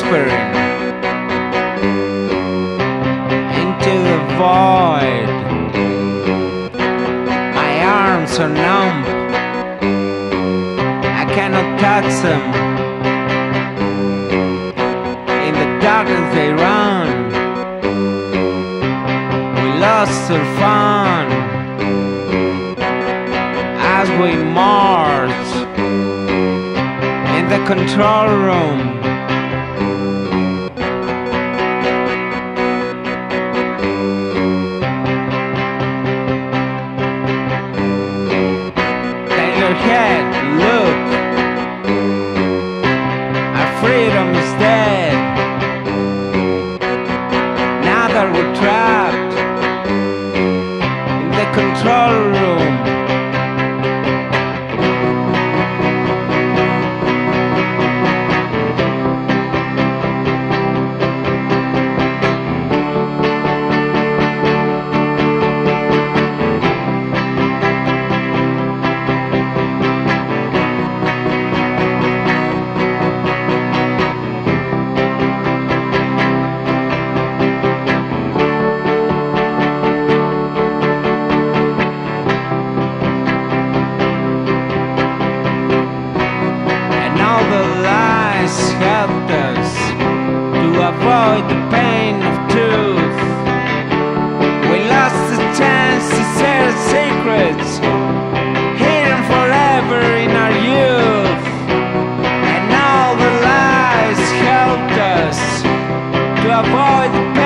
whispering into the void. My arms are numb, I cannot touch them. In the darkness they run, we lost our fun as we march in the control room. Turn your head, look, our freedom is dead. Now that we're trapped in the control room. Helped us to avoid the pain of truth. We lost the chance to share secrets hidden forever in our youth. And all the lies helped us to avoid the